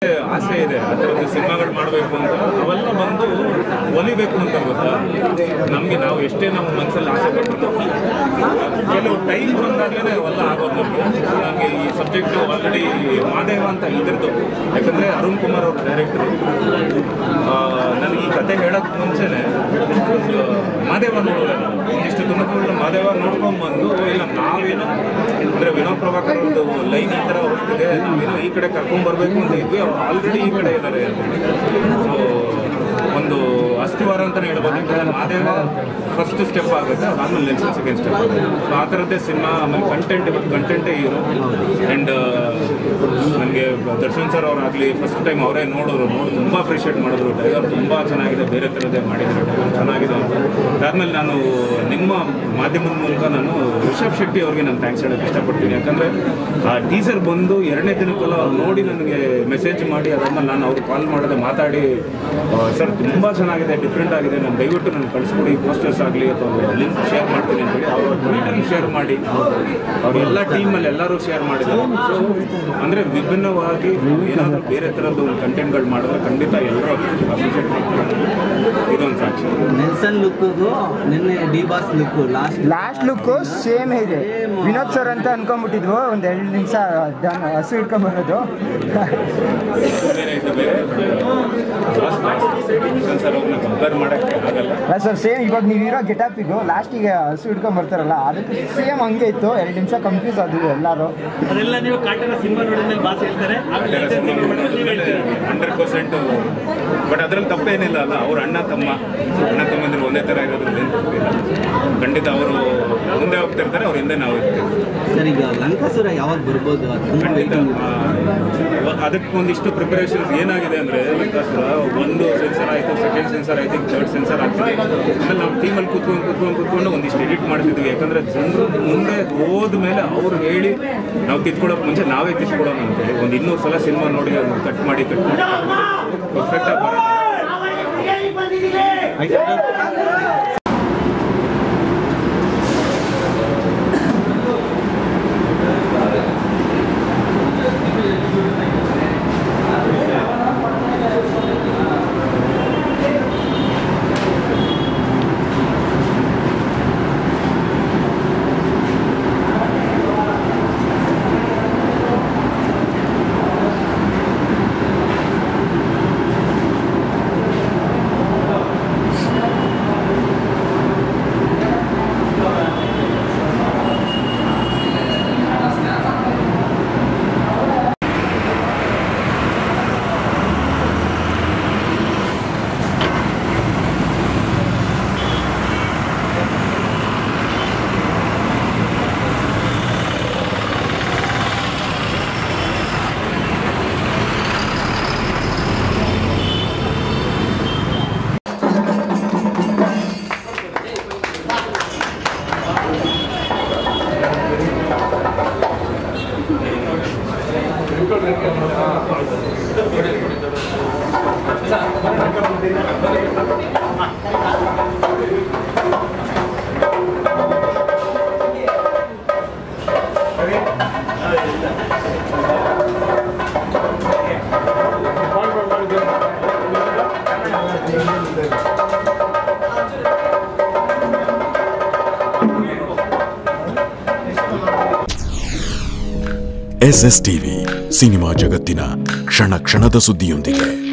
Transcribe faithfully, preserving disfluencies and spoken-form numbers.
ಆಸೆ ಇದೆ ಆ ಥರದ್ದು ಸಿನಿಮಾಗಳು ಮಾಡಬೇಕು ಅಂತ, ಅವೆಲ್ಲ ಬಂದು ಒಲಿಬೇಕು ಅಂತ ಗೊತ್ತಾ. ನಮಗೆ ನಾವು ಎಷ್ಟೇ ನಮ್ಮ ಮನಸ್ಸಲ್ಲಿ ಆಸೆ ಪಟ್ಟರು ಕೆಲವು ಟೈಮ್ ಬಂದಾಗಲೇ ಅವೆಲ್ಲ ಆಗೋದು ನಮಗೆ. ನನಗೆ ಈ ಸಬ್ಜೆಕ್ಟು ಆಲ್ರೆಡಿ ಮಾದೇವ ಅಂತ ಇದ್ರದ್ದು, ಯಾಕಂದರೆ ಅರುಣ್ ಕುಮಾರ್ ಅವ್ರ ಡೈರೆಕ್ಟರು. ನನಗೆ ಈ ಕತೆ ಹೇಳೋಕ್ಕೆ ಮುಂಚೆನೇ ಮಾದೇವ ನೋಡೋಲ್ಲ, ಒಂದಿಷ್ಟು ತುಮಕೂರಿನ ಮಾದೇವ ನೋಡ್ಕೊಂಡ್ಬಂದು ಇಲ್ಲ ನಾವೇನೋ ಅಂದರೆ ವಿನೋದ್ ಪ್ರಭಾಕರ್ ಒಂದು ಲೈನ್ ಈ ಥರ ಹೋಗ್ತಿದೆ, ನಾವೇನೋ ಈ ಕಡೆ ಕರ್ಕೊಂಡ್ಬರ್ಬೇಕು ಅಂತ ಇದ್ವಿ, ಅವ್ರು ಆಲ್ರೆಡಿ ಈ ಕಡೆ ಇದ್ದಾರೆ ಅಂತೇಳಿ. ಸೊ ಒಂದು ಅಸ್ಥಿವಾರ ಅಂತಲೇ ಹೇಳ್ಬೋದು. ಯಾಕಂದರೆ ಮಾದೇವ ಫಸ್ಟ್ ಸ್ಟೆಪ್ ಆಗುತ್ತೆ, ಆಮೇಲೆ ನೆಕ್ಸ್ಟ್ ಸೆಕೆಂಡ್ ಸ್ಟೆಪ್ ಆಗುತ್ತೆ. ಸೊ ಆ ಥರದ್ದೇ ಸಿನಿಮಾ. ಆಮೇಲೆ ಕಂಟೆಂಟ್ ಇವತ್ತು ಕಂಟೆಂಟೇ ಇರೋ ಆ್ಯಂಡ್ ನನಗೆ ದರ್ಶನ್ ಸರ್ ಅವರಾಗಲಿ ಫಸ್ಟ್ ಟೈಮ್ ಅವರೇ ನೋಡೋರು, ನೋಡಿ ತುಂಬ ಅಪ್ರಿಷಿಯೇಟ್ ಮಾಡಿದ್ರು. ಟೈಗರ್ ತುಂಬ ಚೆನ್ನಾಗಿದೆ, ಬೇರೆ ಥರದ್ದೇ ಮಾಡಿದ್ರು, ಟೈಗರ್ ಚೆನ್ನಾಗಿದೆ ಅಂತ. ಅದಾದಮೇಲೆ ನಾನು ನಿಮ್ಮ ಮಾಧ್ಯಮದ ಮೂಲಕ ನಾನು ರಿಷಬ್ ಶೆಟ್ಟಿ ಅವ್ರಿಗೆ ನಾನು ಥ್ಯಾಂಕ್ಸ್ ಹೇಳೋಕ್ಕೆ ಇಷ್ಟಪಡ್ತೀನಿ. ಯಾಕಂದರೆ ಆ ಟೀಸರ್ ಬಂದು ಎರಡನೇ ದಿನಕ್ಕೆಲ್ಲ ಅವ್ರು ನೋಡಿ ನನಗೆ ಮೆಸೇಜ್ ಮಾಡಿ, ಅದಾದ್ಮೇಲೆ ನಾನು ಅವ್ರು ಕಾಲ್ ಮಾಡಿದೆ, ಮಾತಾಡಿ ಸರ್ ತುಂಬ ಚೆನ್ನಾಗಿದೆ, ಡಿಫ್ರೆಂಟ್ ಆಗಿದೆ, ನಾನು ದಯವಿಟ್ಟು ನಾನು ಕಳಿಸ್ಕೊಡಿ ಪೋಸ್ಟರ್ಸ್ ಆಗಲಿ ಅಥವಾ ಲಿಂಕ್ ಶೇರ್ ಮಾಡ್ತೀನಿ ಅಂತೇಳಿ ಅವ್ರ ಟ್ವಿಟರ್ ಶೇರ್ ಮಾಡಿ ಅವರೆಲ್ಲ ಟೀಮಲ್ಲಿ ಎಲ್ಲರೂ ಶೇರ್ ಮಾಡಿದ್ದಾರೆ. ಸೊ ಅಂದರೆ ವಿಭಿನ್ನವಾಗಿ ಏನಾದರೂ ಬೇರೆ ಥರದ್ದು ಒಂದು ಕಂಟೆಂಟ್ಗಳು ಮಾಡಿದ್ರೆ ಖಂಡಿತ ಎಲ್ಲರೂ ಅಪ್ರಿಷಿಯೇಟ್ ಮಾಡ್ತಾರೆ. ಇದೊಂದು ಸಾಕ್ಷಿ. ನೆಲ್ಸನ್ ಲುಕ್ಗೂ ನಿನ್ನೆ D boss look last last look same ಇದೆ. ವಿನೋದ್ ಸರ್ ಅಂತ ಅನ್ಕೊಂಡ್ಬಿಟ್ಟಿದ್ವು, ಒಂದು ಎರಡು ನಿಮಿಷ ಹಸು ಇಟ್ಕೊಂಡ್ಬರೋದು ಕಂಪೇರ್ ಮಾಡೋಕ್ಕೆ ಆಗಲ್ಲ ಸರ್. ಸೇಮ್ ಇವಾಗ ನೀವಿರೋ ಗೆಟಪಿಗೂ ಲಾಸ್ಟಿಗೆ ಹಸು ಇಟ್ಕೊಂಡ್ ಬರ್ತಾರಲ್ಲ, ಅದಕ್ಕೆ ಸೇಮ್ ಹಂಗೆ ಇತ್ತು. ಎರಡು ನಿಮಿಷ ಕನ್ಫ್ಯೂಸ್ ಆದ್ವಿ ಎಲ್ಲರೂ. ಅದೆಲ್ಲ ನೀವು ಕಾಟನ ಸಿನಿಮಾ ನೋಡಿದ್ಮೇಲೆ ಬಾಸ್ ಹೇಳ್ತಾರೆ ಹಂಡ್ರೆಡ್ ಪರ್ಸೆಂಟು. ಬಟ್ ಅದ್ರಲ್ಲಿ ತಪ್ಪೇನಿಲ್ಲ ಅಲ್ಲ, ಅವ್ರ ಅಣ್ಣ ತಮ್ಮ ಅಣ್ಣ ತಮ್ಮಂದ್ರೆ ಒಂದೇ ಥರ ಇರೋದ್ರಲ್ಲಿ ಏನು ತಪ್ಪಿಲ್ಲ. ಖಂಡಿತ ಅವರು ಮುಂದೆ ಹೋಗ್ತಿರ್ತಾರೆ, ಅವ್ರ ಹಿಂದೆ ನಾವು ಇರ್ತೀವಿ. ಸರ್ ಈಗ ಲಂಕಾಸುರ ಯಾವಾಗ ಬರ್ಬೋದು? ಖಂಡಿತ ಅದಕ್ಕೆ ಒಂದಿಷ್ಟು ಪ್ರಿಪರೇಷನ್ಸ್ ಏನಾಗಿದೆ ಅಂದರೆ, ಲಂಕಾಸುರ ಒಂದು ಸೆನ್ಸರ್ ಆಯಿತು, ಸೆಕೆಂಡ್ ಸೆನ್ಸರ್ ಆಯಿತು, ಥರ್ಡ್ ಸೆನ್ಸರ್ ಆಗ್ತದೆ. ಆಮೇಲೆ ನಾವು ಟೀಮಲ್ಲಿ ಕೂತ್ಕೊಂಡು ಕೂತ್ಕೊಂಡು ಕೂತ್ಕೊಂಡು ಒಂದಿಷ್ಟು ಎಡಿಟ್ ಮಾಡ್ತಿದ್ವಿ. ಯಾಕಂದರೆ ಜನರು ಮುಂದೆ ಹೋದ ಮೇಲೆ ಅವ್ರು ಹೇಳಿ ನಾವು ಕಿತ್ಕೊಳ್ಳೋಕೆ ಮುಂಚೆ ನಾವೇ ಕಿತ್ಕೊಳ್ಳೋಣ ಅಂತೇಳಿ ಒಂದು ಇನ್ನೂರು ಸಲ ಸಿನಿಮಾ ನೋಡಿ ಅದನ್ನು ಕಟ್ ಮಾಡಿ ಕಟ್ ಮಾಡಿ ಪರ್ಫೆಕ್ಟಾಗಿ ಬರೋದು. ಎಸ್ ಎಸ್ ಟಿವಿ ಸಿನಿಮಾ ಜಗತ್ತಿನ ಕ್ಷಣ ಕ್ಷಣದ ಸುದ್ದಿಯೊಂದಿಗೆ.